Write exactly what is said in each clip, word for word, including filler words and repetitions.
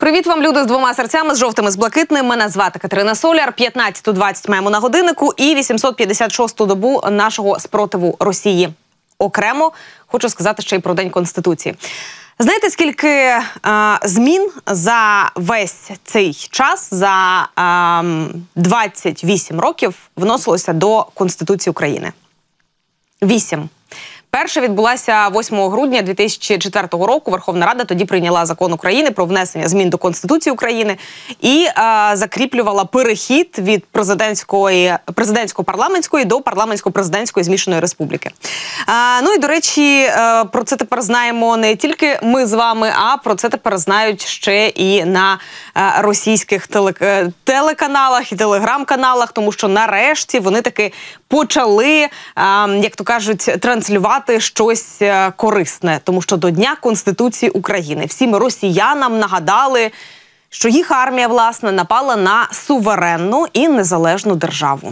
Привіт вам, люди з двома серцями, з жовтим і з блакитним. Мене звати Катерина Соляр. п'ятнадцята двадцять маємо на годиннику і вісімсот п'ятдесят шосту добу нашого спротиву Росії. Окремо хочу сказати ще й про День Конституції. Знаєте, скільки е, змін за весь цей час, за е, двадцять вісім років вносилося до Конституції України? Вісім. Перша відбулася восьмого грудня дві тисячі четвертого року. Верховна Рада тоді прийняла закон України про внесення змін до Конституції України і е, закріплювала перехід від президентської, президентсько-парламентської до парламентсько-президентської змішаної республіки. Е, ну і, до речі, е, про це тепер знаємо не тільки ми з вами, а про це тепер знають ще і на е, російських теле, е, телеканалах і телеграм-каналах, тому що нарешті вони таки почали, е, як то кажуть, транслювати щось корисне, тому що до Дня Конституції України всім росіянам нагадали, що їх армія, власне, напала на суверенну і незалежну державу.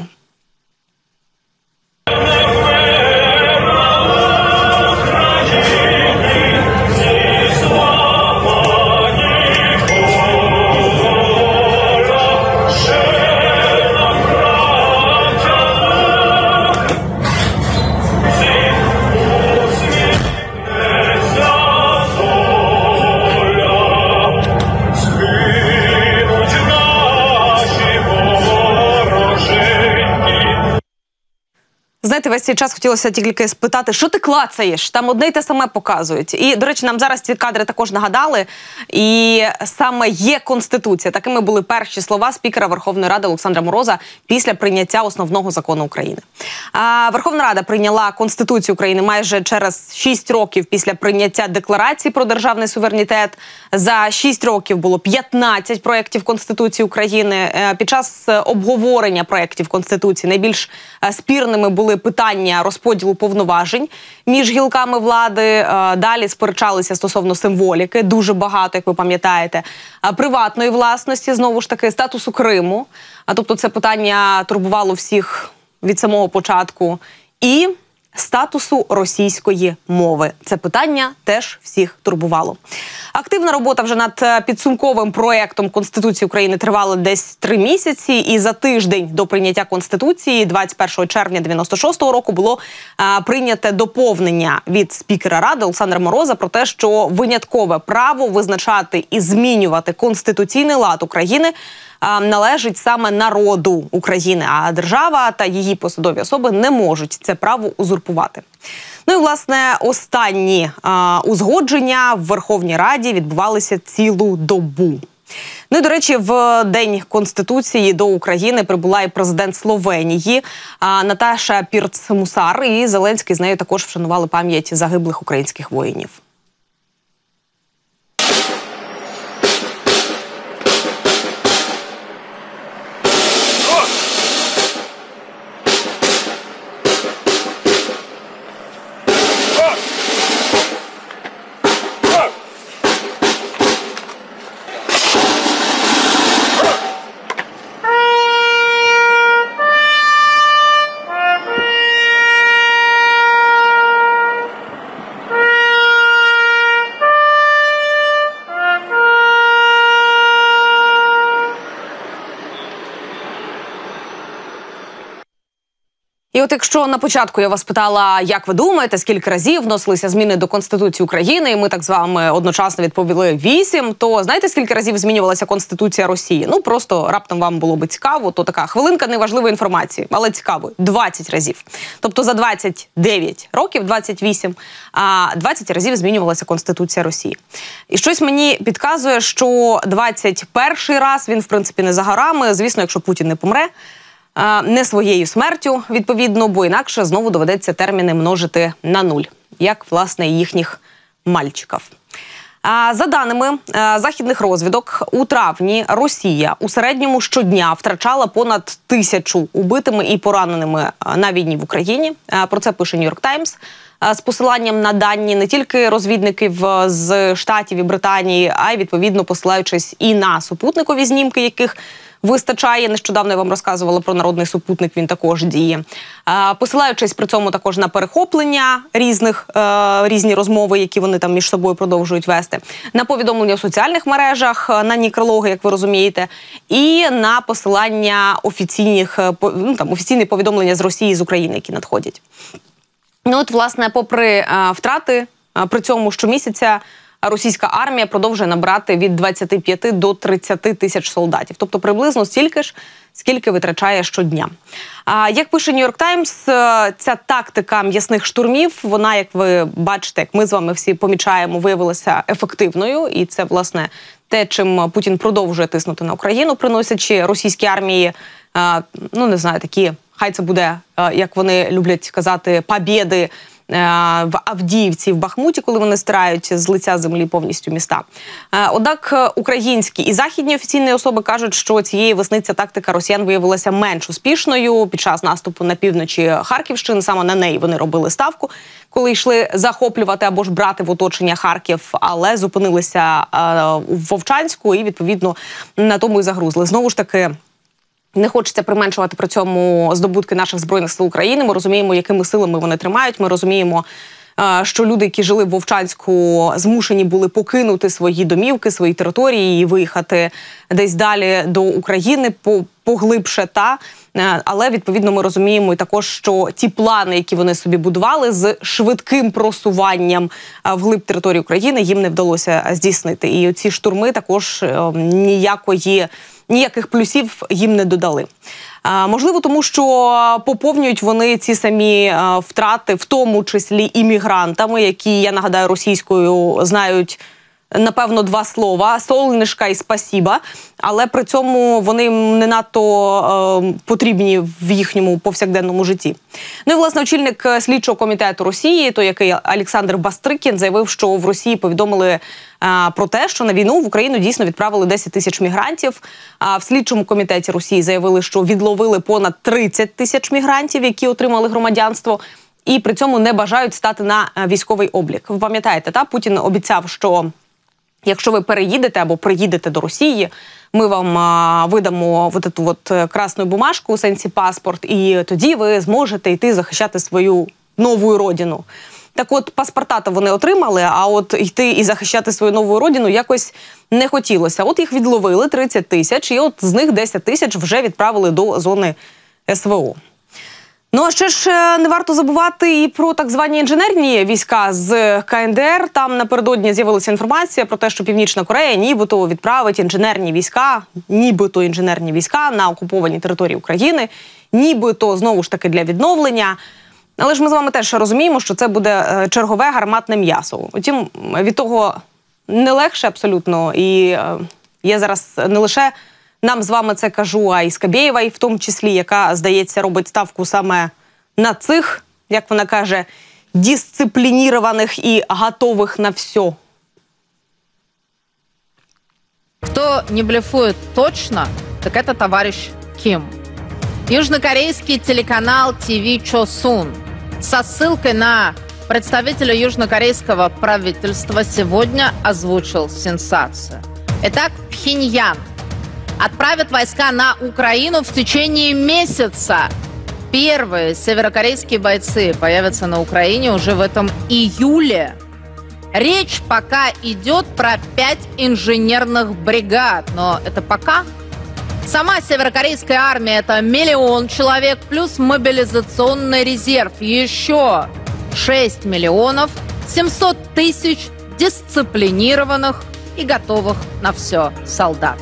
Знаєте, весь цей час хотілося тільки спитати, що ти клацаєш? Там одне й те саме показують. І, до речі, нам зараз ці кадри також нагадали. І саме є Конституція. Такими були перші слова спікера Верховної Ради Олександра Мороза після прийняття основного закону України. А Верховна Рада прийняла Конституцію України майже через шість років після прийняття Декларації про державний суверенітет. За шість років було п'ятнадцять проєктів Конституції України. Під час обговорення проєктів Конституції найбільш спірними були питання розподілу повноважень між гілками влади. Далі сперечалися стосовно символіки, дуже багато, як ви пам'ятаєте, приватної власності, знову ж таки, статусу Криму. А тобто це питання турбувало всіх від самого початку. І статусу російської мови. Це питання теж всіх турбувало. Активна робота вже над підсумковим проєктом Конституції України тривала десь три місяці. І за тиждень до прийняття Конституції, двадцять першого червня дев'яносто шостого року, було а, прийняте доповнення від спікера Ради Олександра Мороза про те, що виняткове право визначати і змінювати конституційний лад України належить саме народу України, а держава та її посадові особи не можуть це право узурпувати. Ну і, власне, останні а, узгодження в Верховній Раді відбувалися цілу добу. Ну і, до речі, в День Конституції до України прибула і президент Словенії а, Наташа Пірц-Мусар, і Зеленський з нею також вшанували пам'ять загиблих українських воїнів. І от якщо на початку я вас питала, як ви думаєте, скільки разів вносилися зміни до Конституції України, і ми так з вами одночасно відповіли вісім, то знаєте, скільки разів змінювалася Конституція Росії? Ну, просто раптом вам було би цікаво, то така хвилинка неважливої інформації, але цікаво, двадцять разів. Тобто за двадцять дев'ять років, двадцять вісім, а двадцять разів змінювалася Конституція Росії. І щось мені підказує, що двадцять перший раз він, в принципі, не за горами. Звісно, якщо Путін не помре, не своєю смертю, відповідно, бо інакше знову доведеться терміни множити на нуль, як, власне, їхніх мальчиків. За даними західних розвідок, у травні Росія у середньому щодня втрачала понад тисячу убитими і пораненими на війні в Україні. Про це пише Нью-Йорк Таймс з посиланням на дані не тільки розвідників з Штатів і Британії, а й, відповідно, посилаючись і на супутникові знімки, яких вистачає. Нещодавно я вам розказувала про народний супутник, він також діє. Посилаючись при цьому також на перехоплення різних, різні розмови, які вони там між собою продовжують вести, на повідомлення у соціальних мережах, на некрологи, як ви розумієте, і на посилання офіційних, ну, там, офіційні повідомлення з Росії, з України, які надходять. Ну от, власне, попри втрати, при цьому щомісяця російська армія продовжує набрати від двадцяти п'яти до тридцяти тисяч солдатів. Тобто приблизно стільки ж, скільки витрачає щодня. А, як пише Нью-Йорк Таймс, ця тактика м'ясних штурмів, вона, як ви бачите, як ми з вами всі помічаємо, виявилася ефективною. І це, власне, те, чим Путін продовжує тиснути на Україну, приносячи російській армії, а, ну, не знаю, такі, хай це буде, а, як вони люблять казати, побєди, в Авдіївці, в Бахмуті, коли вони стирають з лиця землі повністю міста. Однак українські і західні офіційні особи кажуть, що цієї весни ця тактика росіян виявилася менш успішною під час наступу на півночі Харківщини. Саме на неї вони робили ставку, коли йшли захоплювати або ж брати в оточення Харків, але зупинилися в Вовчанську і, відповідно, на тому і загрузли. Знову ж таки, не хочеться применшувати при цьому здобутки наших Збройних сил України. Ми розуміємо, якими силами вони тримають. Ми розуміємо, що люди, які жили в Вовчанську, змушені були покинути свої домівки, свої території і виїхати десь далі до України поглибше. Та. Але, відповідно, ми розуміємо і також, що ті плани, які вони собі будували з швидким просуванням вглиб території України, їм не вдалося здійснити. І ці штурми також ніякої... ніяких плюсів їм не додали. А, можливо, тому що поповнюють вони ці самі а, втрати, в тому числі іммігрантами, які, я нагадаю, російською знають, напевно, два слова – «солнышко» і «спасіба», але при цьому вони не надто е, потрібні в їхньому повсякденному житті. Ну і, власне, очільник слідчого комітету Росії, той, який Олександр Бастрикін, заявив, що в Росії повідомили е, про те, що на війну в Україну дійсно відправили десять тисяч мігрантів. А в слідчому комітеті Росії заявили, що відловили понад тридцять тисяч мігрантів, які отримали громадянство, і при цьому не бажають стати на військовий облік. Ви пам'ятаєте, та? Путін обіцяв, що якщо ви переїдете або приїдете до Росії, ми вам а, видамо вот эту вот красну бумажку, у сенсі паспорт, і тоді ви зможете йти захищати свою нову родину. Так от, паспорта-то вони отримали, а от йти і захищати свою нову родину якось не хотілося. От їх відловили тридцять тисяч, і от з них десять тисяч вже відправили до зони ес ве о. Ну, а ще ж не варто забувати і про так звані інженерні війська з ка ен де ер. Там напередодні з'явилася інформація про те, що Північна Корея нібито відправить інженерні війська, нібито інженерні війська на окуповані території України, нібито, знову ж таки, для відновлення. Але ж ми з вами теж розуміємо, що це буде чергове гарматне м'ясо. Утім, від того не легше абсолютно. І я зараз не лише нам з вами це кажу, а і Скабєєва, в тому числі, яка, здається, робить ставку саме на цих, як вона каже, дисциплінірованих і готових на все. Кто не блефует точно, так это товарищ Ким. Южнокорейский телеканал ти ви Чосун со ссылкой на представителя южнокорейского правительства сегодня озвучил сенсацию. Итак, Пхеньян отправит войска на Украину в течение месяца. Первые северокорейские бойцы появятся на Украине уже в этом июле. Речь пока идет про пять инженерных бригад, но это пока. Сама северокорейская армия – это миллион человек, плюс мобилизационный резерв. Еще шесть миллионов семьсот тысяч дисциплинированных и готовых на все солдат.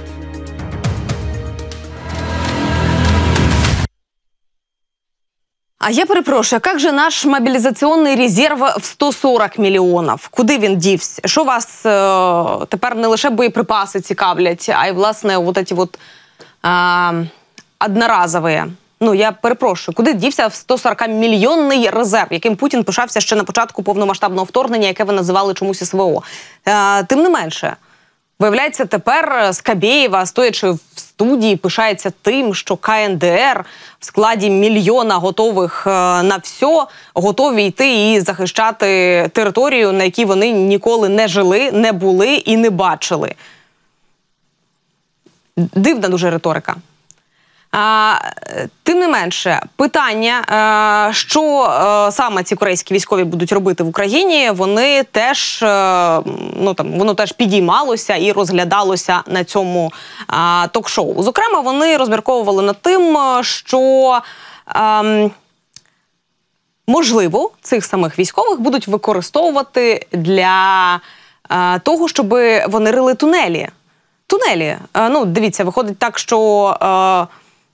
А я перепрошую, як же наш мобілізаційний резерв в сто сорок мільйонів? Куди він дівся? Що вас е, тепер не лише боєприпаси цікавлять, а й, власне, вот эти вот е, одноразові? Ну, я перепрошую, куди дівся в сто сорок мільйонний резерв, яким Путін пишався ще на початку повномасштабного вторгнення, яке ви називали чомусь ес ве о? Е, тим не менше, виявляється, тепер Скабєєва, стоячи в студії, пишається тим, що ка ен де ер в складі мільйона готових на все, готові йти і захищати територію, на якій вони ніколи не жили, не були і не бачили. Дивна дуже риторика. А, тим не менше, питання, а, що а, саме ці корейські військові будуть робити в Україні, вони теж, а, ну, там, воно теж підіймалося і розглядалося на цьому а, ток-шоу. Зокрема, вони розмірковували над тим, що а, можливо, цих самих військових будуть використовувати для а, того, щоб вони рили тунелі. Тунелі. А, ну, дивіться, виходить так, що а,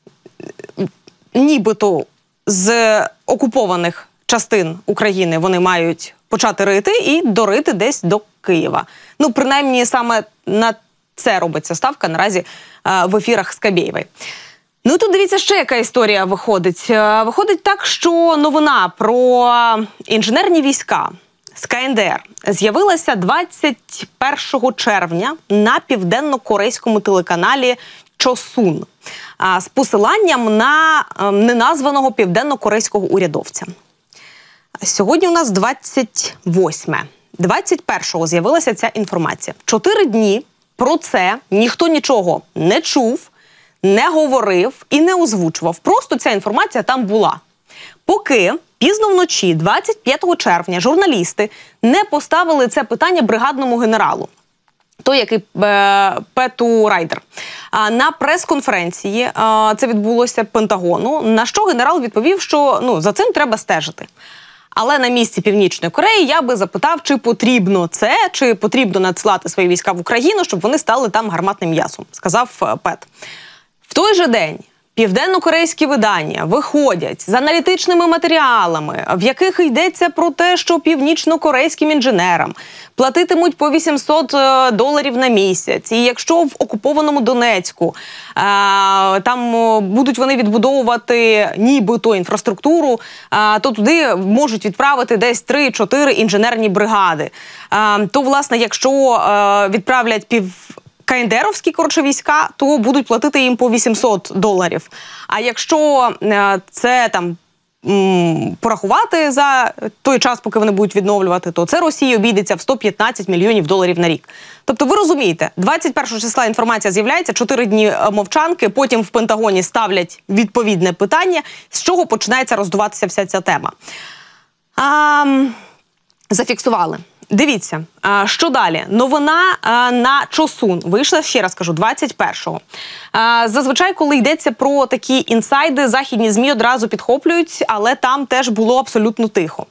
нібито з окупованих частин України вони мають почати рити і дорити десь до Києва. Ну, принаймні, саме на це робиться ставка наразі а, в ефірах Скабєєвої. Ну, тут дивіться, ще яка історія виходить. Виходить так, що новина про інженерні війська з Ка Ен Де Ер з'явилася двадцять першого червня на південно-корейському телеканалі Чосун з посиланням на неназваного південно-корейського урядовця. Сьогодні у нас двадцять восьме. двадцять першого з'явилася ця інформація. Чотири дні про це ніхто нічого не чув, не говорив і не озвучував. Просто ця інформація там була. Поки пізно вночі, двадцять п'ятого червня, журналісти не поставили це питання бригадному генералу. Той, який е, Пету Райдер. А на прес-конференції, е, це відбулося Пентагону, на що генерал відповів, що ну, за цим треба стежити. Але на місці Північної Кореї я би запитав, чи потрібно це, чи потрібно надсилати свої війська в Україну, щоб вони стали там гарматним м'ясом, сказав Пет. В той же день південно-корейські видання виходять з аналітичними матеріалами, в яких йдеться про те, що північно-корейським інженерам платитимуть по вісімсот доларів на місяць. І якщо в окупованому Донецьку е, там будуть вони відбудовувати нібито інфраструктуру, е, то туди можуть відправити десь три-чотири інженерні бригади. Е, то, власне, якщо е, відправлять пів... КНДРовські, коротше, війська, то будуть платити їм по вісімсот доларів. А якщо е, це там м, порахувати за той час, поки вони будуть відновлювати, то це Росії обійдеться в сто п'ятнадцять мільйонів доларів на рік. Тобто ви розумієте, двадцять першого числа інформація з'являється, чотири дні мовчанки, потім в Пентагоні ставлять відповідне питання, з чого починається роздуватися вся ця тема. А, зафіксували. Дивіться, що далі. Новина на Чосун вийшла, ще раз кажу, двадцять першого. Зазвичай, коли йдеться про такі інсайди, західні ЗМІ одразу підхоплюють, але там теж було абсолютно тихо.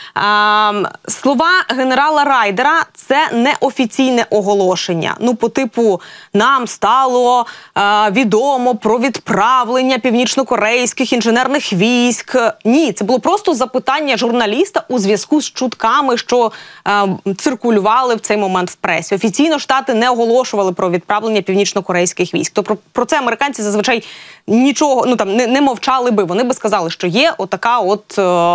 Слова генерала Райдера – це неофіційне оголошення. Ну, по типу, нам стало відомо про відправлення північно-корейських інженерних військ. Ні, це було просто запитання журналіста у зв'язку з чутками, що циркулювали в цей момент в пресі. Офіційно Штати не оголошували про відправлення північно-корейських військ. То про, про це американці зазвичай нічого, ну там не, не мовчали би. Вони би сказали, що є отака от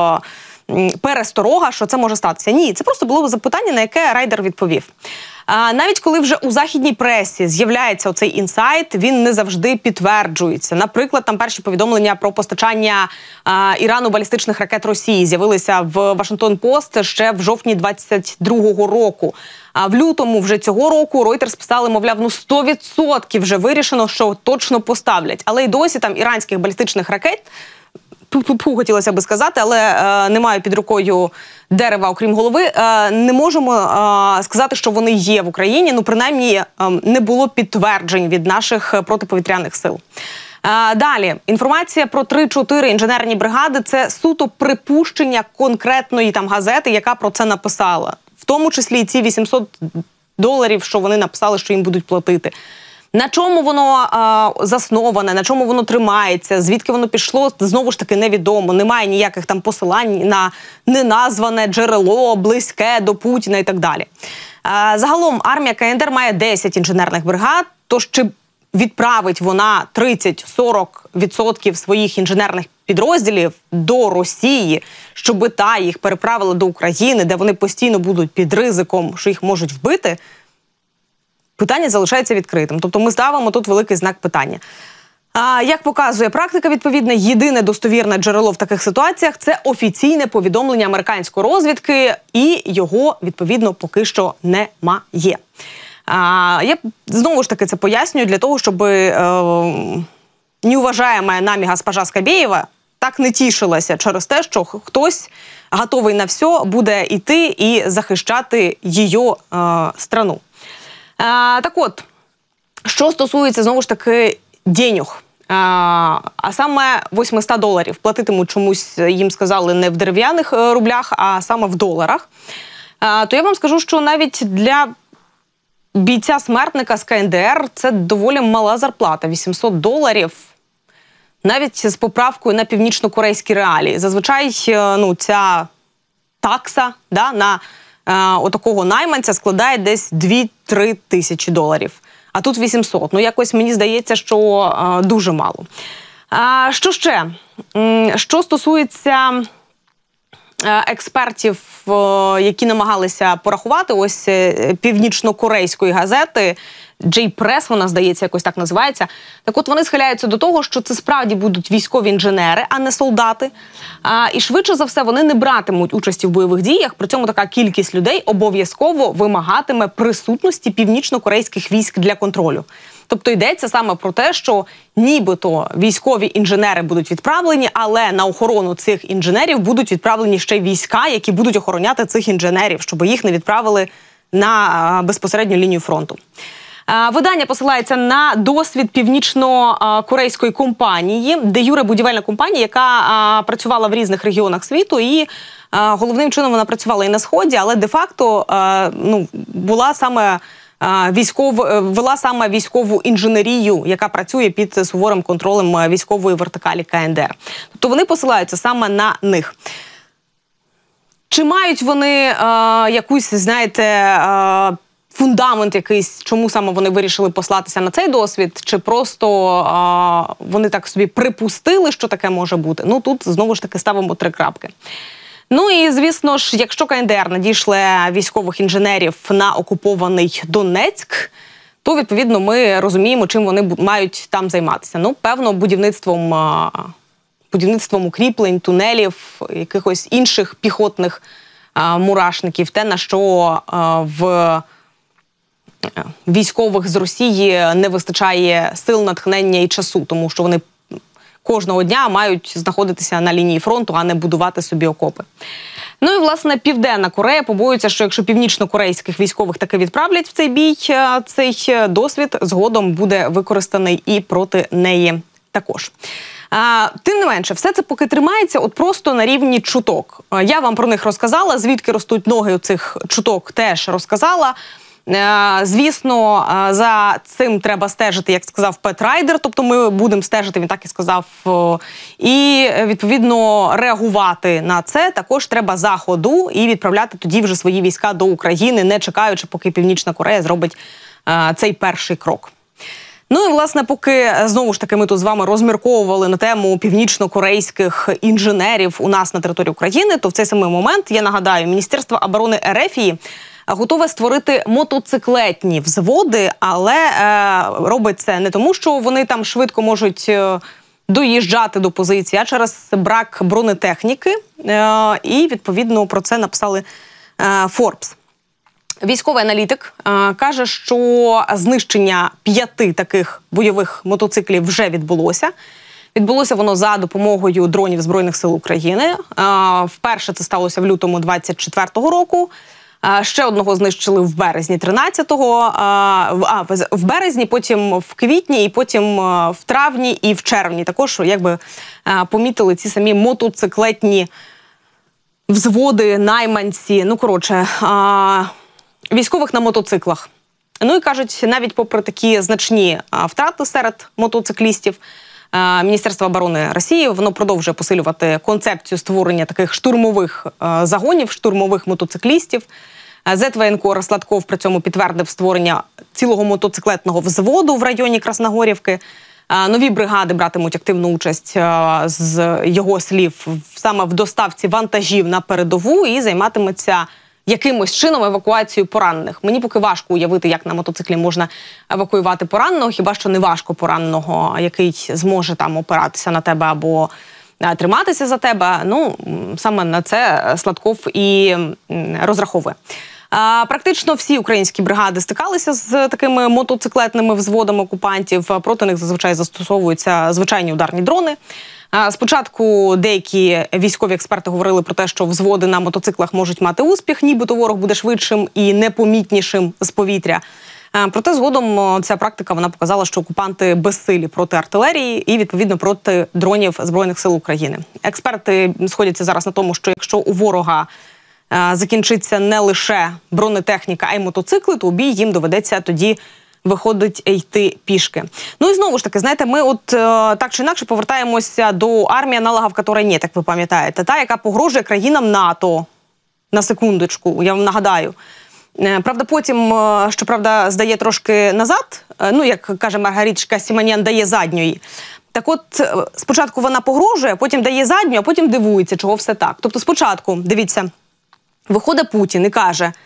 е, пересторога, що це може статися. Ні, це просто було запитання, на яке Райдер відповів. А, навіть коли вже у західній пресі з'являється оцей інсайт, він не завжди підтверджується. Наприклад, там перші повідомлення про постачання а, Ірану балістичних ракет Росії з'явилися в Вашингтон-Пост ще в жовтні двадцять другого року. А в лютому вже цього року Reuters писали, мовляв, ну сто відсотків вже вирішено, що точно поставлять. Але й досі там іранських балістичних ракет, пу-пу-пу, хотілося би сказати, але е, немає під рукою дерева, окрім голови, е, не можемо е, сказати, що вони є в Україні. Ну, принаймні, е, не було підтверджень від наших протиповітряних сил. Е, далі, інформація про три-чотири інженерні бригади – це суто припущення конкретної там газети, яка про це написала. В тому числі і ці вісімсот доларів, що вони написали, що їм будуть платити. На чому воно а, засноване, на чому воно тримається, звідки воно пішло, знову ж таки невідомо. Немає ніяких там посилань на неназване джерело, близьке до Путіна і так далі. А, загалом армія Ка Ен Де Ер має десять інженерних бригад, тож чи відправить вона тридцять-сорок відсотків своїх інженерних підрозділів до Росії, щоб та їх переправила до України, де вони постійно будуть під ризиком, що їх можуть вбити, питання залишається відкритим. Тобто ми ставимо тут великий знак питання. А, як показує практика, відповідно, єдине достовірне джерело в таких ситуаціях – це офіційне повідомлення американської розвідки, і його, відповідно, поки що немає. А, я знову ж таки це пояснюю для того, щоб е, неуважаемая нами госпожа Скабєєва так не тішилася через те, що хтось готовий на все буде йти і захищати її е, страну. Е, так от, що стосується, знову ж таки, денег, е, а саме восьмисот доларів, платитимуть чомусь, їм сказали, не в дерев'яних рублях, а саме в доларах, е, то я вам скажу, що навіть для бійця-смертника з ка ен де ер це доволі мала зарплата – вісімсот доларів. Навіть з поправкою на північно-корейські реалії. Зазвичай ну, ця такса да, на е, отакого найманця складає десь дві-три тисячі доларів. А тут вісімсот. Ну, якось мені здається, що е, дуже мало. А, що ще? Що стосується е, експертів, е, які намагалися порахувати, ось е, північно-корейської газети Джей Прес, вона, здається, якось так називається. Так от вони схиляються до того, що це справді будуть військові інженери, а не солдати. А, і швидше за все вони не братимуть участі в бойових діях, при цьому така кількість людей обов'язково вимагатиме присутності північно-корейських військ для контролю. Тобто йдеться саме про те, що нібито військові інженери будуть відправлені, але на охорону цих інженерів будуть відправлені ще війська, які будуть охороняти цих інженерів, щоб їх не відправили на безпосередню лінію фронту. Видання посилається на досвід північно-корейської компанії, де юре будівельна компанія, яка працювала в різних регіонах світу, і головним чином вона працювала і на Сході, але де-факто ну, була саме військов, вела саме військову інженерію, яка працює під суворим контролем військової вертикалі ка ен де ер. Тобто вони посилаються саме на них. Чи мають вони е, якусь, знаєте, е, фундамент якийсь, чому саме вони вирішили послатися на цей досвід, чи просто а, вони так собі припустили, що таке може бути? Ну, тут, знову ж таки, ставимо три крапки. Ну і, звісно ж, якщо ка ен де ер надійшле військових інженерів на окупований Донецьк, то, відповідно, ми розуміємо, чим вони мають там займатися. Ну, певно, будівництвом, а, будівництвом укріплень, тунелів, якихось інших піхотних а, мурашників, те, на що а, в військових з Росії не вистачає сил, натхнення і часу, тому що вони кожного дня мають знаходитися на лінії фронту, а не будувати собі окопи. Ну і, власне, Південна Корея побоюється, що якщо північно-корейських військових таки відправлять в цей бій, цей досвід згодом буде використаний і проти неї також. А, тим не менше, все це поки тримається от просто на рівні чуток. Я вам про них розказала, звідки ростуть ноги у цих чуток теж розказала. Звісно, за цим треба стежити, як сказав Пет Райдер, тобто ми будемо стежити, він так і сказав, і, відповідно, реагувати на це також треба за ходу і відправляти тоді вже свої війська до України, не чекаючи, поки Північна Корея зробить цей перший крок. Ну і, власне, поки, знову ж таки, ми тут з вами розмірковували на тему північно-корейських інженерів у нас на території України, то в цей самий момент, я нагадаю, Міністерство оборони РФ готове створити мотоциклетні взводи, але е, робить це не тому, що вони там швидко можуть е, доїжджати до позиції, а через брак бронетехніки. Е, і, відповідно, про це написали е, Forbes. Військовий аналітик е, каже, що знищення п'яти таких бойових мотоциклів вже відбулося. Відбулося воно за допомогою дронів Збройних сил України. Е, вперше це сталося в лютому двадцять четвертого року. Ще одного знищили в березні тринадцятого, а, в березні, потім в квітні, і потім в травні і в червні. Також, якби, помітили ці самі мотоциклетні взводи, найманці, ну, коротше, військових на мотоциклах. Ну і кажуть, навіть попри такі значні втрати серед мотоциклістів, Міністерство оборони Росії, воно продовжує посилювати концепцію створення таких штурмових загонів, штурмових мотоциклістів. Зетвоєнкор Сладков при цьому підтвердив створення цілого мотоциклетного взводу в районі Красногорівки. Нові бригади братимуть активну участь, з його слів, саме в доставці вантажів на передову і займатиметься якимось чином евакуацією поранених. Мені поки важко уявити, як на мотоциклі можна евакуювати пораненого, хіба що не важко пораненого, який зможе там опиратися на тебе або триматися за тебе. Ну, саме на це Сладков і розраховує. Практично всі українські бригади стикалися з такими мотоциклетними взводами окупантів. Проти них зазвичай застосовуються звичайні ударні дрони. Спочатку деякі військові експерти говорили про те, що взводи на мотоциклах можуть мати успіх, нібито ворог буде швидшим і непомітнішим з повітря. Проте згодом ця практика вона показала, що окупанти безсилі проти артилерії і, відповідно, проти дронів Збройних сил України. Експерти сходяться зараз на тому, що якщо у ворога закінчиться не лише бронетехніка, а й мотоцикли, то у бій їм доведеться тоді виходить йти пішки. Ну і знову ж таки, знаєте, ми от так чи інакше повертаємося до армії, аналогів якої нет, як ви пам'ятаєте, та, яка погрожує країнам НАТО. На секундочку, я вам нагадаю. Правда, потім, щоправда, здає трошки назад, ну, як каже Маргариточка Сіманян, дає задньої. Так от, спочатку вона погрожує, потім дає задню, а потім дивується, чого все так. Тобто, спочатку, дивіться, виходить Путін і каже, е,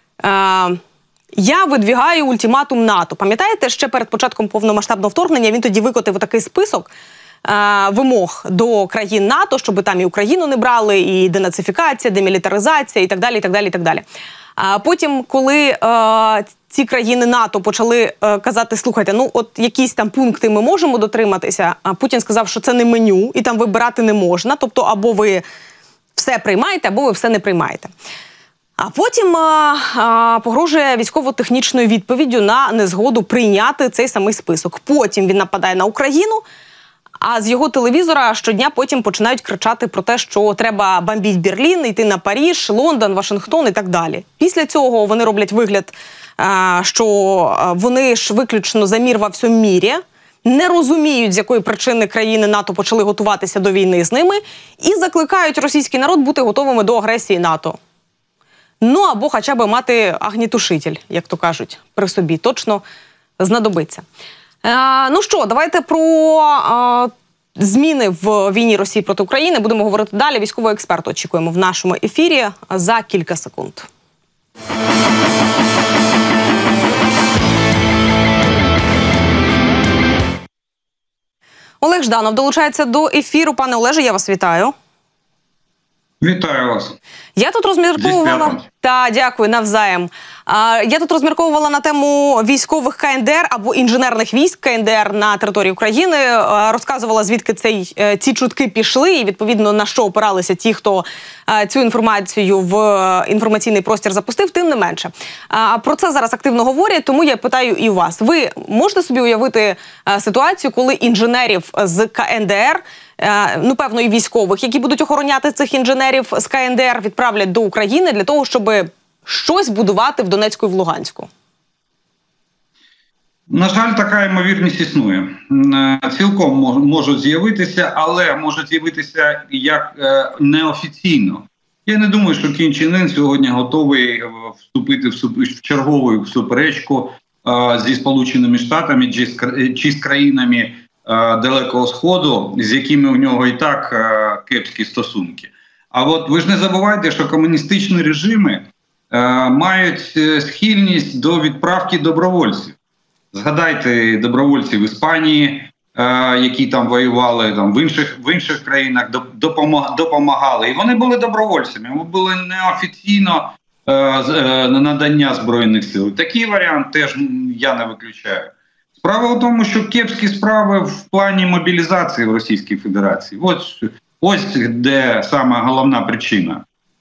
я видвігаю ультиматум НАТО. Пам'ятаєте, ще перед початком повномасштабного вторгнення він тоді викотив такий список е, вимог до країн НАТО, щоб там і Україну не брали, і денацифікація, демілітаризація, і так далі, і так далі, і так далі. А потім, коли е, ці країни НАТО почали е, казати, слухайте, ну от якісь там пункти ми можемо дотриматися, а Путін сказав, що це не меню, і там вибирати не можна, тобто або ви все приймаєте, або ви все не приймаєте. А потім е, е, погрожує військово-технічною відповіддю на незгоду прийняти цей самий список. Потім він нападає на Україну, а з його телевізора щодня потім починають кричати про те, що треба бомбити Берлін, йти на Париж, Лондон, Вашингтон і так далі. Після цього вони роблять вигляд, що вони ж виключно за мір во всьому мірі, не розуміють, з якої причини країни НАТО почали готуватися до війни з ними, і закликають російський народ бути готовими до агресії НАТО. Ну, або хоча б мати огнетушитель, як то кажуть, при собі. Точно знадобиться. Е, ну що, давайте про е, зміни в війні Росії проти України будемо говорити далі. Військового експерта очікуємо в нашому ефірі за кілька секунд. Олег Жданов долучається до ефіру. Пане Олеже, я вас вітаю. Вітаю вас. Я тут розмірковувала... Та, дякую, навзаєм. А, я тут розмірковувала на тему військових ка ен де ер або інженерних військ ка ен де ер на території України. А, розказувала, звідки цей, ці чутки пішли і, відповідно, на що опиралися ті, хто а, цю інформацію в інформаційний простір запустив, тим не менше. А, про це зараз активно говорять, тому я питаю і у вас. Ви можете собі уявити а, ситуацію, коли інженерів з ка ен де ер, ну, певно, і військових, які будуть охороняти цих інженерів з ка ен де ер, відправлять до України для того, щоб щось будувати в Донецьку і в Луганську? На жаль, така ймовірність існує. Цілком можуть з'явитися, але можуть з'явитися як неофіційно. Я не думаю, що Кім Чен Ін сьогодні готовий вступити в чергову суперечку зі Сполученими Штатами чи з країнами Далекого Сходу, з якими у нього і так кепські стосунки. А от ви ж не забувайте, що комуністичні режими е, мають схильність до відправки добровольців. Згадайте добровольців в Іспанії, е, які там воювали, там, в інших, в інших країнах допомагали. І вони були добровольцями, вони були неофіційно е, е, надання Збройних сил. Такий варіант теж я не виключаю. Справа в тому, що кепські справи в плані мобілізації в Російській Федерації. Ось, ось де саме головна причина.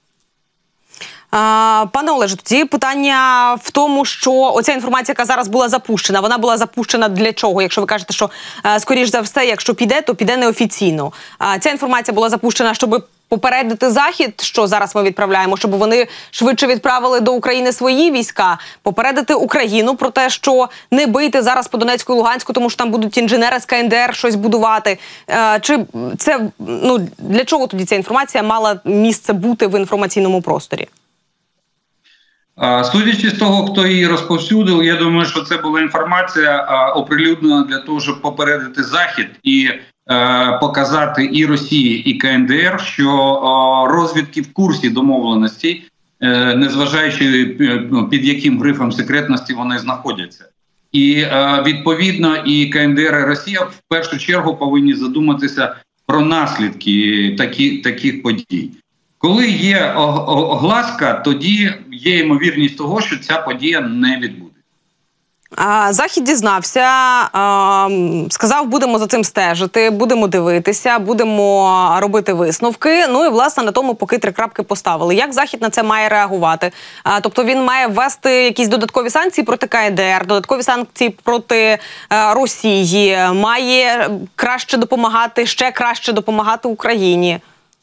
А, пане Олеже, тоді питання в тому, що оця інформація, яка зараз була запущена, вона була запущена для чого? Якщо ви кажете, що, скоріш за все, якщо піде, то піде неофіційно. А, ця інформація була запущена, щоб попередити Захід, що зараз ми відправляємо, щоб вони швидше відправили до України свої війська, попередити Україну про те, що не бийте зараз по Донецьку і Луганську, тому що там будуть інженери з ка ен де ер щось будувати. Чи це, ну, для чого тоді ця інформація мала місце бути в інформаційному просторі? Судячи з того, хто її розповсюдив, я думаю, що це була інформація оприлюднена для того, щоб попередити Захід і показати і Росії, і ка ен де ер, що розвідки в курсі домовленостей, незважаючи під яким грифом секретності вони знаходяться. І відповідно і ка ен де ер, і Росія в першу чергу повинні задуматися про наслідки такі, таких подій. Коли є огласка, тоді є ймовірність того, що ця подія не відбудеться. Захід дізнався, сказав, будемо за цим стежити, будемо дивитися, будемо робити висновки. Ну і, власне, на тому поки три крапки поставили. Як Захід на це має реагувати? Тобто він має ввести якісь додаткові санкції проти КНДР, додаткові санкції проти Росії, має краще допомагати, ще краще допомагати Україні?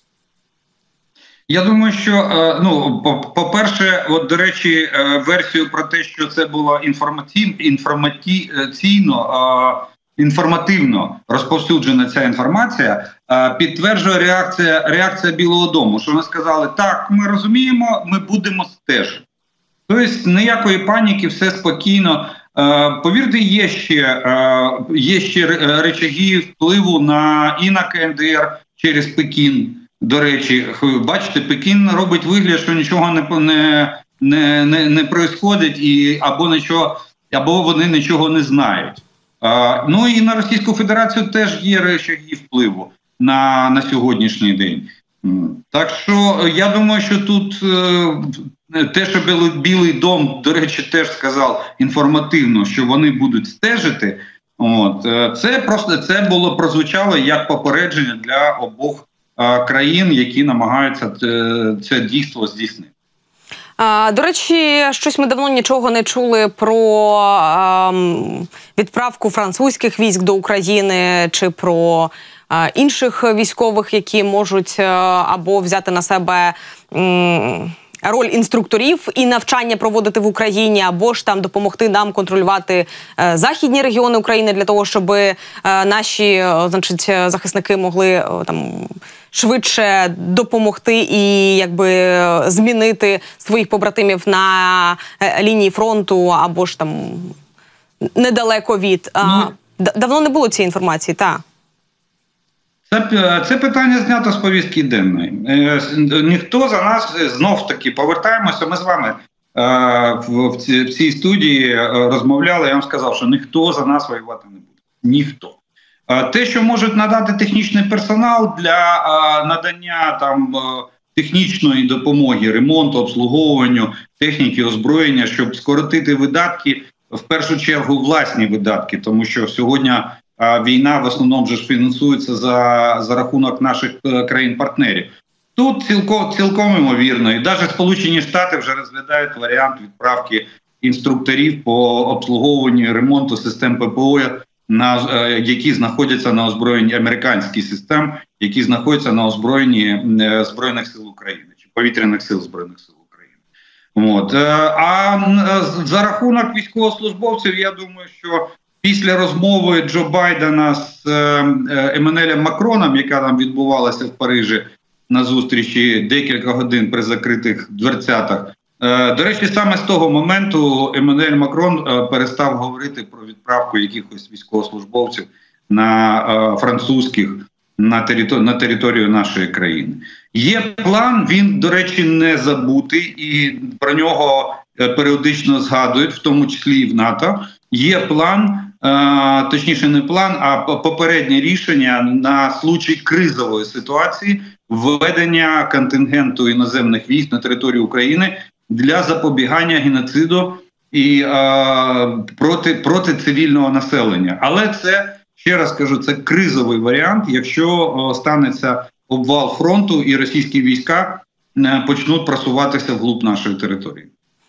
Я думаю, що, ну, по-перше, от, до речі, версію про те, що це було інформаційно, інформаційно, інформативно розповсюджена ця інформація, підтверджує реакція, реакція Білого дому, що вони сказали, так, ми розуміємо, ми будемо стежити. Тобто ніякої паніки, все спокійно. Повірте, є ще, є ще речаги впливу на, і на КНДР через Пекін. До речі, бачите, Пекін робить вигляд, що нічого не не, не, не, не происходить, і або нічого, або вони нічого не знають. А, ну і на Російську Федерацію теж є речаги впливу на, на сьогоднішній день. Так що я думаю, що тут е, те, що Білий, Білий дом, до речі, теж сказав інформативно, що вони будуть стежити. От, е, це просто це було прозвучало як попередження для обох країн, які намагаються це дійство здійснити. До речі, щось ми давно нічого не чули про ем, відправку французьких військ до України чи про е, інших військових, які можуть е, або взяти на себе ем, роль інструкторів і навчання проводити в Україні, або ж там допомогти нам контролювати е, західні регіони України для того, щоб е, наші е, значить, захисники могли е, там швидше допомогти і якби змінити своїх побратимів на е, лінії фронту, або ж там недалеко від. Ну, давно не було цієї інформації, так? Це, це питання знято з повістки денної. Е, ніхто за нас, знов таки, повертаємося, ми з вами е, в, в, ці, в цій студії розмовляли, я вам сказав, що ніхто за нас воювати не буде. Ніхто. Е, те, що можуть надати технічний персонал для е, надання там, е, технічної допомоги, ремонту, обслуговуванню, техніки, озброєння, щоб скоротити видатки, в першу чергу власні видатки, тому що сьогодні а війна в основному вже фінансується за, за рахунок наших е, країн-партнерів. Тут цілком, цілком ймовірно. І навіть Сполучені Штати вже розглядають варіант відправки інструкторів по обслуговуванню і ремонту систем ППО, на, е, які знаходяться на озброєнні американських систем, які знаходяться на озброєнні е, Збройних сил України чи повітряних сил Збройних сил України. От. Е, а е, за рахунок військовослужбовців, я думаю, що після розмови Джо Байдена з Еммануелем Макроном, яка там відбувалася в Парижі на зустрічі декілька годин при закритих дверцятах, до речі, саме з того моменту Еммануель Макрон перестав говорити про відправку якихось військовослужбовців на французьких на територію, на територію нашої країни. Є план, він, до речі, не забутий, і про нього періодично згадують, в тому числі і в НАТО. Є план, е, точніше не план, а попереднє рішення на случай кризової ситуації введення контингенту іноземних військ на територію України для запобігання геноциду і е, проти, проти цивільного населення. Але це, ще раз кажу, це кризовий варіант, якщо о, станеться обвал фронту і російські війська е, почнуть просуватися вглуб нашої території.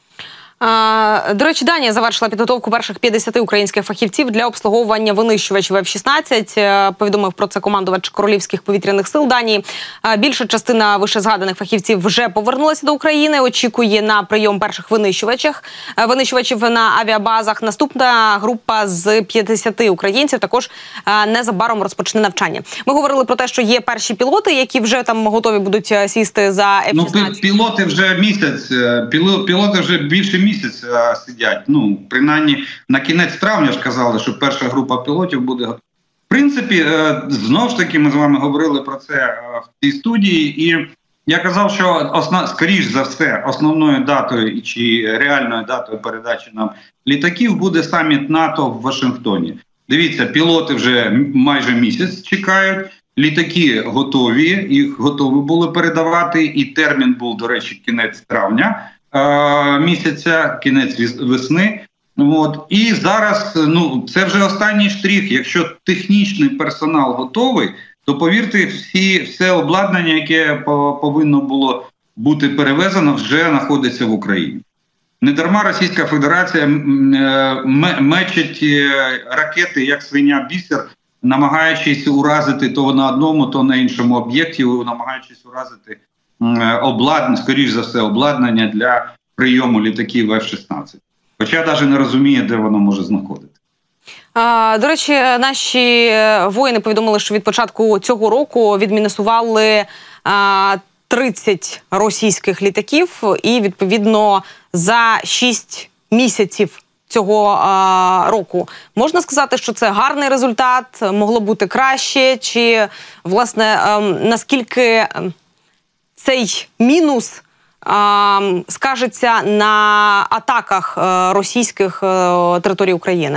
До речі, Данія завершила підготовку перших п'ятдесят українських фахівців для обслуговування винищувачів еф шістнадцять. Повідомив про це командувач Королівських повітряних сил Данії. Більша частина вищезгаданих фахівців вже повернулася до України. Очікує на прийом перших винищувачів. Винищувачів на авіабазах. Наступна група з п'ятдесят українців також незабаром розпочне навчання. Ми говорили про те, що є перші пілоти, які вже там готові будуть сісти за еф шістнадцять. Ну, пілоти вже місяць, пілоти вже більше місяць сидять. Ну, принаймні, на кінець травня ж казали, що перша група пілотів буде готова. В принципі, знову ж таки, ми з вами говорили про це в цій студії, і я казав, що основ, скоріш за все основною датою чи реальною датою передачі нам літаків буде саміт НАТО в Вашингтоні. Дивіться, пілоти вже майже місяць чекають, літаки готові, їх готові були передавати, і термін був, до речі, кінець травня. е, місяця, кінець весни. От. І зараз, ну, це вже останній штрих. Якщо технічний персонал готовий, то, повірте, всі, все обладнання, яке повинно було бути перевезено, вже знаходиться в Україні. Недарма Російська Федерація мечить ракети, як свиня бісер, намагаючись уразити то на одному, то на іншому об'єкті, намагаючись уразити обладнання, скоріш за все, обладнання для прийому літаків еф шістнадцять. Хоча навіть не розуміє, де воно може знаходитися. До речі, наші воїни повідомили, що від початку цього року відмінусували тридцять російських літаків і, відповідно, за шість місяців цього а, року. Можна сказати, що це гарний результат, могло бути краще, чи, власне, а, наскільки цей мінус а, скажеться на атаках а, російських а, територій України?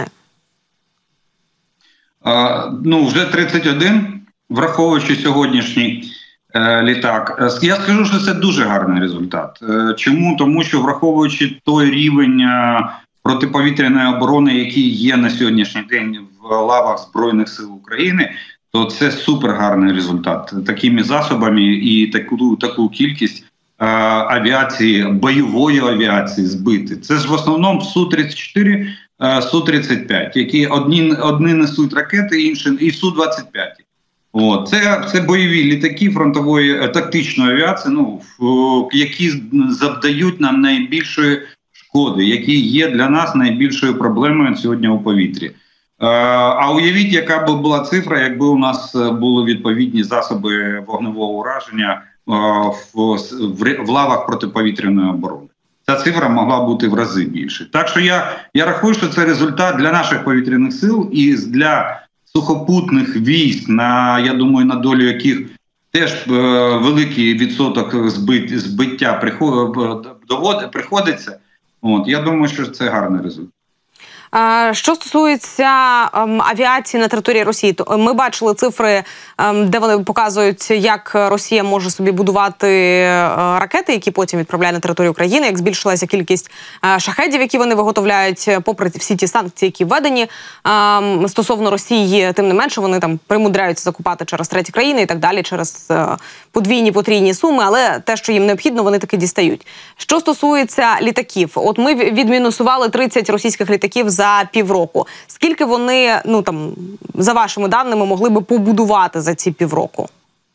А, ну, вже тридцять один, враховуючи сьогоднішній е, літак. Я скажу, що це дуже гарний результат. Е, чому? Тому що, враховуючи той рівень е, протиповітряної оборони, який є на сьогоднішній день в лавах Збройних сил України, то це супер гарний результат. Такими засобами і таку, таку кількість е, авіації, бойової авіації збити. Це ж в основному Су тридцять чотири, е, Су тридцять п'ять, які одні, одні несуть ракети, інші і Су двадцять п'ять. От. Це, це бойові літаки фронтової е, тактичної авіації, ну, в, які завдають нам найбільшої шкоди, які є для нас найбільшою проблемою сьогодні у повітрі. Е, а уявіть, яка б була цифра, якби у нас були відповідні засоби вогневого ураження е, в, в, в лавах протиповітряної оборони. Ця цифра могла бути в рази більше. Так що я, я рахую, що це результат для наших повітряних сил і для сухопутних військ, на, я думаю, на долю яких теж е, великий відсоток збит, збиття приход, довод, приходиться. От, я думаю, що це гарний результат. Що стосується ем, авіації на території Росії, то ми бачили цифри, ем, де вони показують, як Росія може собі будувати е, ракети, які потім відправляє на територію України, як збільшилася кількість е, шахедів, які вони виготовляють, попри всі ті санкції, які введені ем, стосовно Росії, тим не менше вони там примудряються закупати через треті країни і так далі, через е, подвійні, потрійні суми, але те, що їм необхідно, вони таки дістають. Що стосується літаків, от ми відмінусували тридцять російських літаків за півроку. Скільки вони, ну там, за вашими даними, могли би побудувати за ці півроку?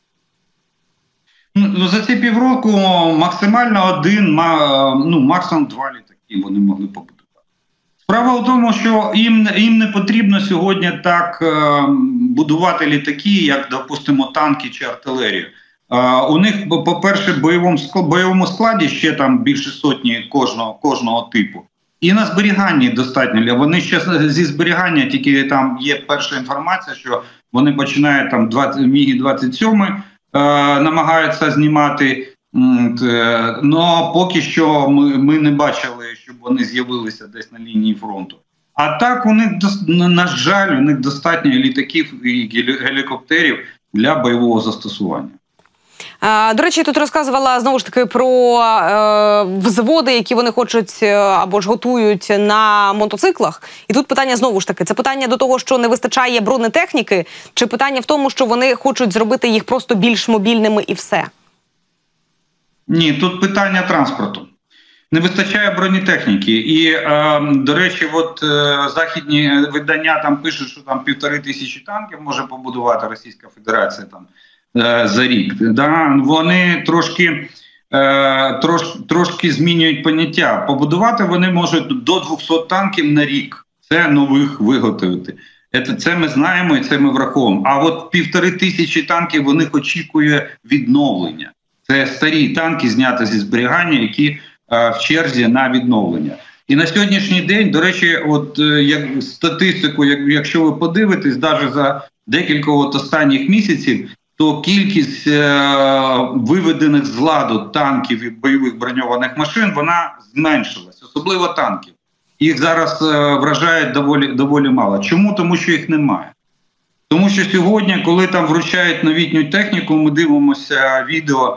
Ну, за ці півроку максимально один, ну, максимум два літаки вони могли побудувати. Справа в тому, що їм, їм не потрібно сьогодні так е, будувати літаки, як, допустимо, танки чи артилерію. Е, у них, по-перше, в бойовому, бойовому складі ще там більше сотні кожного, кожного типу. І на зберіганні достатньо. Вони ще зі зберігання, тільки там є перша інформація, що вони починають там Міг двадцять сім е, намагаються знімати. Е, но поки що ми, ми не бачили, щоб вони з'явилися десь на лінії фронту. А так у них, на жаль, у них достатньо літаків і гелікоптерів для бойового застосування. До речі, я тут розказувала, знову ж таки, про е, взводи, які вони хочуть або ж готують на мотоциклах. І тут питання, знову ж таки, це питання до того, що не вистачає бронетехніки, чи питання в тому, що вони хочуть зробити їх просто більш мобільними і все? Ні, тут питання транспорту. Не вистачає бронетехніки. І, е, до речі, от е, західні видання там пишуть, що там півтори тисячі танків може побудувати Російська Федерація там за рік. Да? Вони трошки, е, трош, трошки змінюють поняття. Побудувати вони можуть до двохсот танків на рік. Це нових виготовити. Це, це ми знаємо і це ми враховуємо. А от півтори тисячі танків у них очікує відновлення. Це старі танки, зняті зі зберігання, які е, в черзі на відновлення. І на сьогоднішній день, до речі, от е, як статистику, як, якщо ви подивитесь, навіть за декілька от останніх місяців, то кількість е, виведених з ладу танків і бойових броньованих машин, вона зменшилась, особливо танків. Їх зараз е, вражає доволі, доволі мало. Чому? Тому що їх немає. Тому що сьогодні, коли там вручають новітню техніку, ми дивимося відео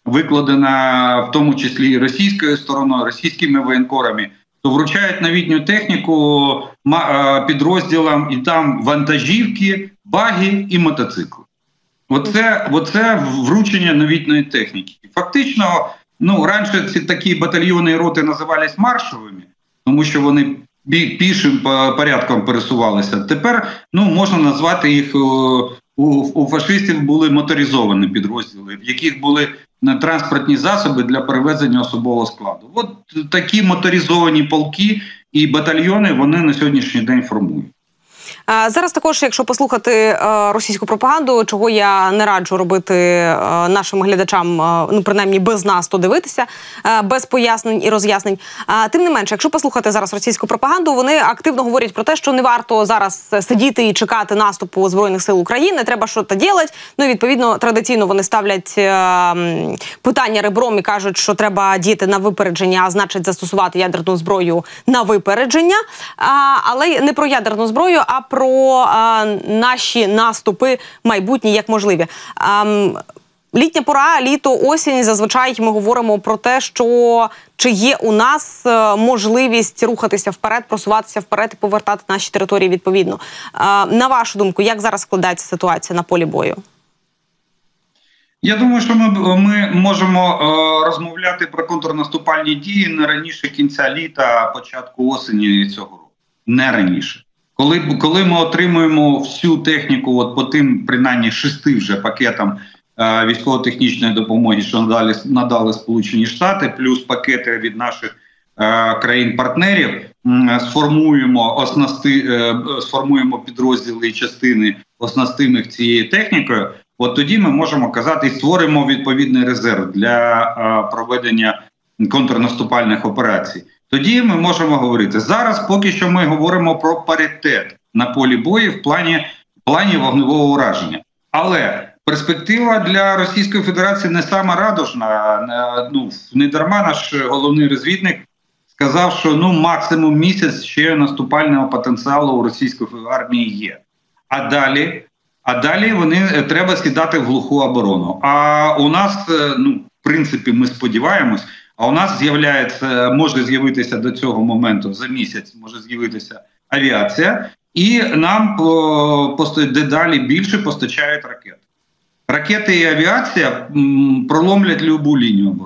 викладена в тому числі і російською стороною, російськими воєнкорами, то вручають новітню техніку підрозділам, і там вантажівки, баги і мотоцикли. Оце, оце вручення новітньої техніки. Фактично, ну, раніше ці такі батальйони і роти називались маршовими, тому що вони пішим порядком пересувалися. Тепер, ну, можна назвати їх, у, у фашистів були моторизовані підрозділи, в яких були транспортні засоби для перевезення особового складу. От такі моторизовані полки і батальйони вони на сьогоднішній день формують. Зараз також, якщо послухати російську пропаганду, чого я не раджу робити нашим глядачам, ну, принаймні без нас, то дивитися, без пояснень і роз'яснень. Тим не менше, якщо послухати зараз російську пропаганду, вони активно говорять про те, що не варто зараз сидіти і чекати наступу Збройних сил України, треба щось робити. Ну і, відповідно, традиційно вони ставлять питання ребром і кажуть, що треба діяти на випередження, а значить застосувати ядерну зброю на випередження. Але не про ядерну зброю, а про а, наші наступи майбутні як можливі. А, літня пора, літо, осінь, зазвичай ми говоримо про те, що чи є у нас можливість рухатися вперед, просуватися вперед і повертати наші території відповідно. А, на вашу думку, як зараз складається ситуація на полі бою? Я думаю, що ми, ми можемо е, розмовляти про контрнаступальні дії не раніше кінця літа, початку осені цього року. Не раніше. Коли, коли ми отримуємо всю техніку от по тим, принаймні, шести вже пакетам е, військово-технічної допомоги, що надали, надали Сполучені Штати, плюс пакети від наших е, країн-партнерів, е, сформуємо, оснасти, е, сформуємо підрозділи і частини, оснастимо їх цією технікою, от тоді ми можемо казати і створимо відповідний резерв для е, проведення контрнаступальних операцій. Тоді ми можемо говорити. Зараз поки що ми говоримо про паритет на полі бою в плані, в плані вогневого ураження. Але перспектива для Російської Федерації не сама радужна. Ну, не дарма наш головний розвідник сказав, що ну, максимум місяць ще наступального потенціалу у російської армії є. А далі, а далі вони треба сідати в глуху оборону. А у нас, ну, в принципі, ми сподіваємось, а у нас з'являється, може з'явитися до цього моменту за місяць, може з'явитися авіація, і нам дедалі більше постачають ракети. Ракети і авіація м, проломлять любу лінію оборони.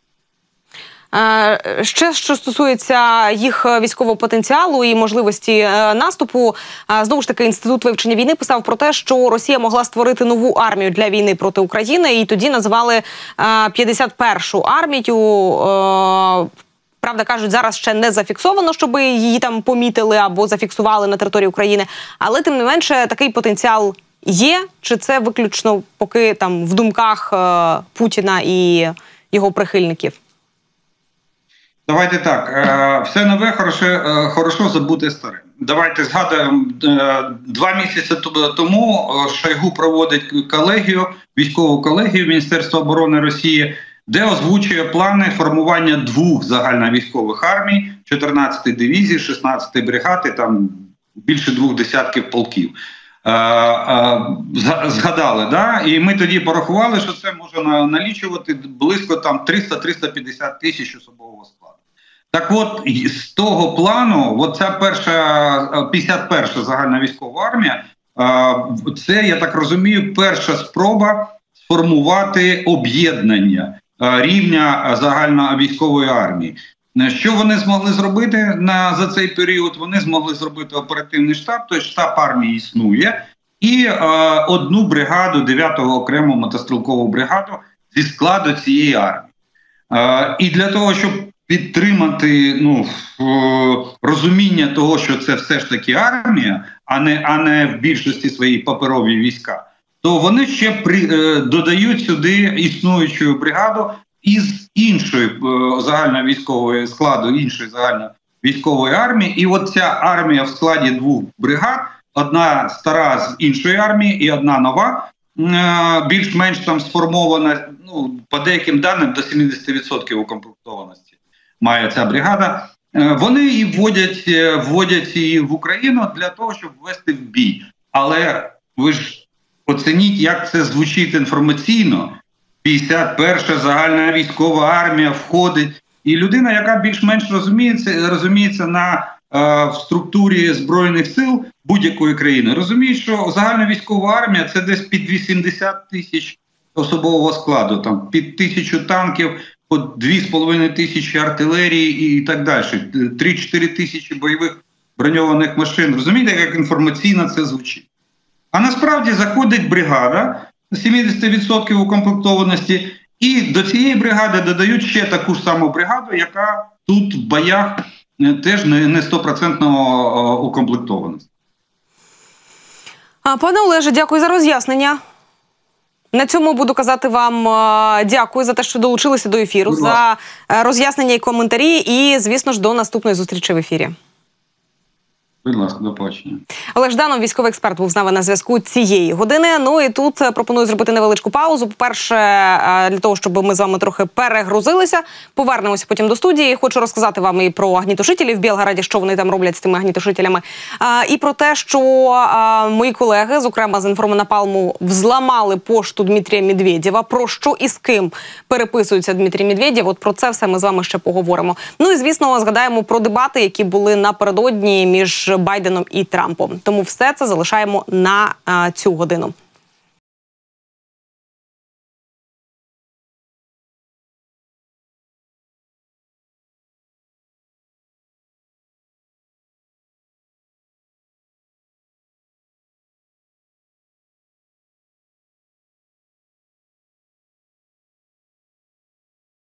Ще, що стосується їх військового потенціалу і можливості наступу, знову ж таки, Інститут вивчення війни писав про те, що Росія могла створити нову армію для війни проти України, і тоді називали п'ятдесят першу армію. Правда, кажуть, зараз ще не зафіксовано, щоб її там помітили або зафіксували на території України, але тим не менше такий потенціал є, чи це виключно поки там в думках Путіна і його прихильників? Давайте так, все нове хороше, хорошо забути старе. Давайте згадаємо, два місяці тому Шойгу проводить колегію, військову колегію Міністерства оборони Росії, де озвучує плани формування двох загальновійськових армій, чотирнадцятої дивізії, шістнадцятої бригади, там більше двох десятків полків. Згадали, да? І ми тоді порахували, що це може налічувати близько там триста - триста п'ятдесят тисяч особового складу. Так от, з того плану, от ця перша, п'ятдесят перша загальна військова армія, це, я так розумію, перша спроба сформувати об'єднання рівня загальновійськової армії. Що вони змогли зробити на, за цей період? Вони змогли зробити оперативний штаб, тобто штаб армії існує, і е, одну бригаду, дев'яту окрему мотострілкову бригаду зі складу цієї армії. Е, і для того, щоб підтримати ну, розуміння того, що це все ж таки армія, а не, а не в більшості своїй паперові війська, то вони ще при, е, додають сюди існуючу бригаду із іншої е, загальновійськової складу, іншої загальновійськової армії. І от ця армія в складі двох бригад, одна стара з іншої армії і одна нова, е, більш-менш там сформована, ну, по деяким даним, до сімдесят відсотків укомплектованості має ця бригада. Е, вони і вводять, е, вводять її в Україну для того, щоб ввести в бій. Але ви ж оцініть, як це звучить інформаційно. п'ятдесят перша загальна військова армія входить. І людина, яка більш-менш розуміється, розуміється на е, в структурі Збройних сил будь-якої країни, розуміє, що загальна військова армія – це десь під вісімдесят тисяч особового складу, там під тисячу танків, по дві з половиною тисячі артилерії і так далі, три-чотири тисячі бойових броньованих машин. Розумієте, як інформаційно це звучить? А насправді заходить бригада сімдесят відсотків укомплектованості, і до цієї бригади додають ще таку ж саму бригаду, яка тут в боях теж не сто відсотків укомплектованості. Пане Олеже, дякую за роз'яснення. На цьому буду казати вам дякую за те, що долучилися до ефіру, за роз'яснення і коментарі, і, звісно ж, до наступної зустрічі в ефірі. Будь ласка, до побачення. Олег Жданов, військовий експерт, був з нами на зв'язку цієї години. Ну і тут пропоную зробити невеличку паузу. По-перше, для того, щоб ми з вами трохи перегрузилися. Повернемося потім до студії. Хочу розказати вам і про огнітушителі в Білгороді, що вони там роблять з тими огнітушителями. І про те, що мої колеги, зокрема з Інформнапалму, взламали пошту Дмитрія Медведєва. Про що і з ким переписується Дмитрій Медведєв. От про це все ми з вами ще поговоримо. Ну і, звісно, згадаємо про дебати, які були напередодні між Байденом і Трампом. Тому все це залишаємо на а, цю годину.